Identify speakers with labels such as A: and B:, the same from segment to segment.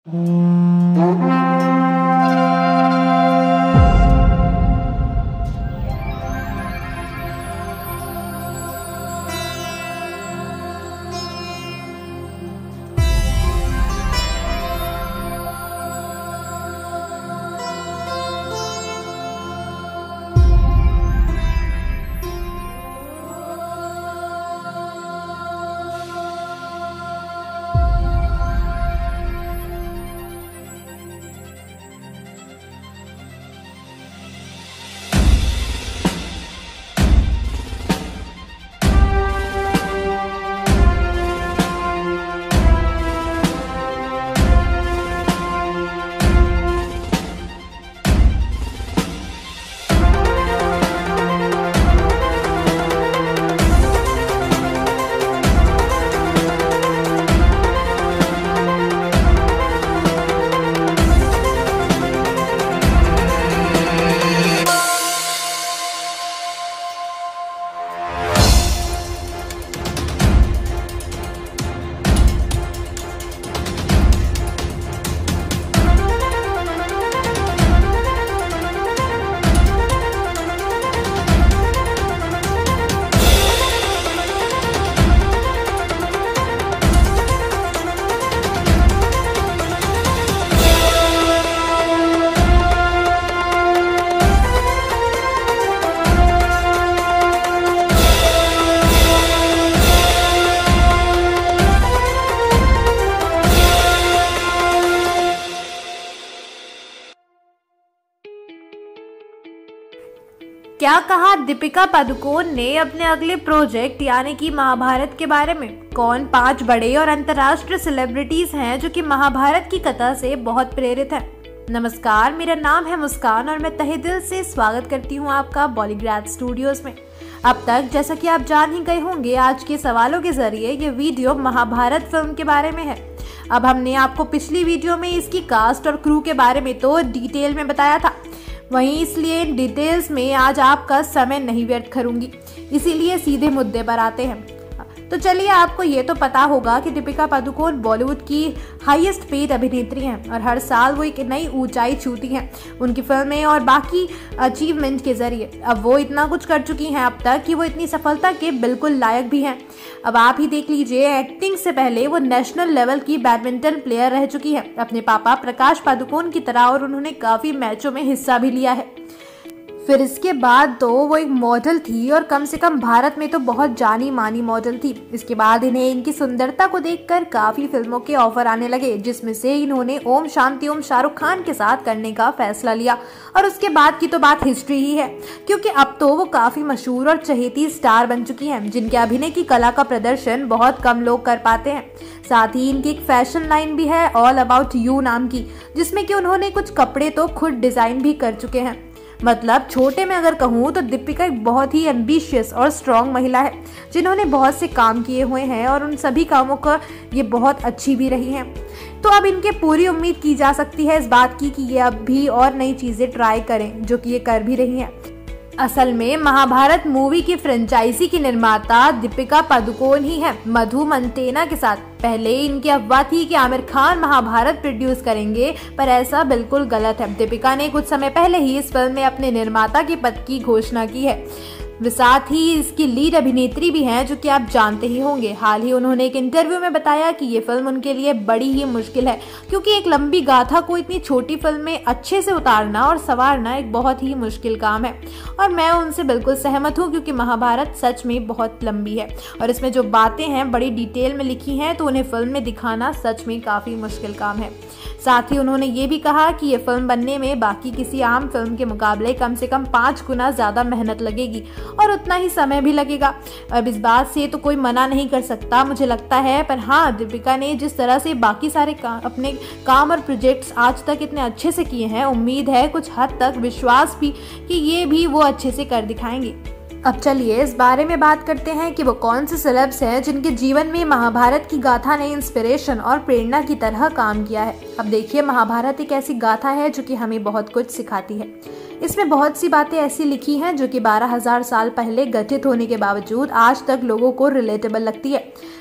A: क्या कहा दीपिका पादुकोण ने अपने अगले प्रोजेक्ट यानी कि महाभारत के बारे में? कौन 5 बड़े और अंतर्राष्ट्रीय सेलिब्रिटीज हैं जो कि महाभारत की कथा से बहुत प्रेरित हैं? नमस्कार, मेरा नाम है मुस्कान और मैं तहे दिल से स्वागत करती हूं आपका बॉलीग्राड स्टूडियोज में। अब तक जैसा कि आप जान ही गए होंगे, आज के सवालों के जरिए ये वीडियो महाभारत फिल्म के बारे में है। अब हमने आपको पिछली वीडियो में इसकी कास्ट और क्रू के बारे में तो डिटेल में बताया था, वहीं इसलिए इन डिटेल्स में आज आपका समय नहीं व्यर्थ करूंगी, इसीलिए सीधे मुद्दे पर आते हैं। तो चलिए, आपको ये तो पता होगा कि दीपिका पादुकोण बॉलीवुड की हाईएस्ट पेड अभिनेत्री हैं और हर साल वो एक नई ऊंचाई छूती हैं उनकी फिल्में और बाकी अचीवमेंट के जरिए। अब वो इतना कुछ कर चुकी हैं अब तक कि वो इतनी सफलता के बिल्कुल लायक भी हैं। अब आप ही देख लीजिए, एक्टिंग से पहले वो नेशनल लेवल की बैडमिंटन प्लेयर रह चुकी हैं अपने पापा प्रकाश पादुकोण की तरह, और उन्होंने काफ़ी मैचों में हिस्सा भी लिया है। फिर इसके बाद तो वो एक मॉडल थी और कम से कम भारत में तो बहुत जानी मानी मॉडल थी। इसके बाद इन्हें इनकी सुंदरता को देखकर काफ़ी फिल्मों के ऑफर आने लगे, जिसमें से इन्होंने ओम शांति ओम शाहरुख खान के साथ करने का फैसला लिया। और उसके बाद की तो बात हिस्ट्री ही है, क्योंकि अब तो वो काफ़ी मशहूर और चहेती स्टार बन चुकी हैं, जिनके अभिनय की कला का प्रदर्शन बहुत कम लोग कर पाते हैं। साथ ही इनकी एक फैशन लाइन भी है, ऑल अबाउट यू नाम की, जिसमें कि उन्होंने कुछ कपड़े तो खुद डिज़ाइन भी कर चुके हैं। मतलब छोटे में अगर कहूँ तो दीपिका एक बहुत ही एम्बिशियस और स्ट्रॉन्ग महिला है, जिन्होंने बहुत से काम किए हुए हैं और उन सभी कामों का ये बहुत अच्छी भी रही हैं। तो अब इनके पूरी उम्मीद की जा सकती है इस बात की कि ये अब भी और नई चीज़ें ट्राई करें, जो कि ये कर भी रही हैं। असल में महाभारत मूवी की फ्रेंचाइजी की निर्माता दीपिका पादुकोण ही है, मधु मंटेना के साथ। पहले इनकी अफवाह थी कि आमिर खान महाभारत प्रोड्यूस करेंगे, पर ऐसा बिल्कुल गलत है। दीपिका ने कुछ समय पहले ही इस फिल्म में अपने निर्माता के पद की घोषणा की है। वे साथ ही इसकी लीड अभिनेत्री भी हैं, जो कि आप जानते ही होंगे। हाल ही उन्होंने एक इंटरव्यू में बताया कि ये फिल्म उनके लिए बड़ी ही मुश्किल है, क्योंकि एक लंबी गाथा को इतनी छोटी फिल्म में अच्छे से उतारना और संवारना एक बहुत ही मुश्किल काम है। और मैं उनसे बिल्कुल सहमत हूँ, क्योंकि महाभारत सच में बहुत लंबी है और इसमें जो बातें हैं बड़ी डिटेल में लिखी हैं, तो उन्हें फिल्म में दिखाना सच में काफ़ी मुश्किल काम है। साथ ही उन्होंने ये भी कहा कि ये फिल्म बनने में बाकी किसी आम फिल्म के मुकाबले कम से कम 5 गुना ज़्यादा मेहनत लगेगी और उतना ही समय भी लगेगा। अब इस बात से तो कोई मना नहीं कर सकता, मुझे लगता है। पर हाँ, दीपिका ने जिस तरह से बाकी सारे अपने काम और प्रोजेक्ट्स आज तक इतने अच्छे से किए हैं, उम्मीद है, कुछ हद तक विश्वास भी, कि ये भी वो अच्छे से कर दिखाएंगे। अब चलिए इस बारे में बात करते हैं कि वो कौन से सेलेब्स हैं जिनके जीवन में महाभारत की गाथा ने इंस्पिरेशन और प्रेरणा की तरह काम किया है। अब देखिए, महाभारत एक ऐसी गाथा है जो कि हमें बहुत कुछ सिखाती है। इसमें बहुत सी बातें ऐसी लिखी हैं जो कि 12,000 साल पहले गठित होने के बावजूद आज तक लोगों को रिलेटेबल लगती है।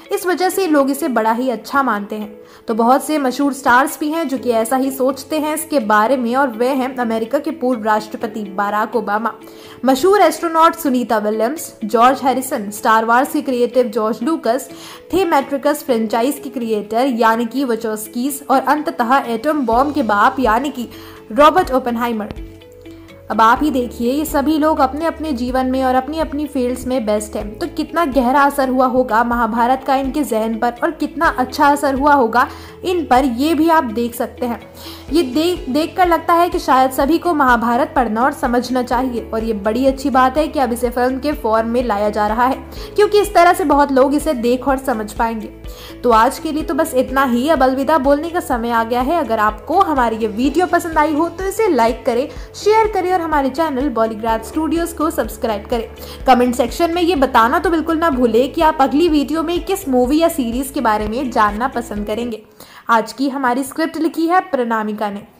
A: इस वजह से लोग इसे बड़ा ही अच्छा मानते हैं। तो बहुत से मशहूर स्टार्स भी हैं जो कि ऐसा ही सोचते हैं इसके बारे में, और वे हैं अमेरिका के पूर्व राष्ट्रपति बराक ओबामा, मशहूर astronaut Sunita Williams, George Harrison, Star Wars के क्रिएटिव जॉर्ज लूकस, थे मैट्रिक्स फ्रेंचाइज के क्रिएटर यानी कि वचोस्कीज, और अंततः एटम बॉम्ब के बाप यानी कि रॉबर्ट ओपेनहाइमर। अब आप ही देखिए, ये सभी लोग अपने अपने जीवन में और अपनी अपनी फील्ड्स में बेस्ट हैं, तो कितना गहरा असर हुआ होगा महाभारत का इनके जहन पर, और कितना अच्छा असर हुआ होगा इन पर, ये भी आप देख सकते हैं। ये देख कर लगता है कि शायद सभी को महाभारत पढ़ना और समझना चाहिए, और ये बड़ी अच्छी बात है कि अब इसे फिल्म के फॉर्म में लाया जा रहा है, क्योंकि इस तरह से बहुत लोग इसे देख और समझ पाएंगे। तो आज के लिए तो बस इतना ही, अब अलविदा बोलने का समय आ गया है। अगर आपको हमारी ये वीडियो पसंद आई हो तो इसे लाइक करें, शेयर करें और हमारे चैनल बॉलीग्राड स्टूडियोज को सब्सक्राइब करें। कमेंट सेक्शन में ये बताना तो बिल्कुल ना भूलें कि आप अगली वीडियो में किस मूवी या सीरीज के बारे में जानना पसंद करेंगे। आज की हमारी स्क्रिप्ट लिखी है प्रणामिका ने।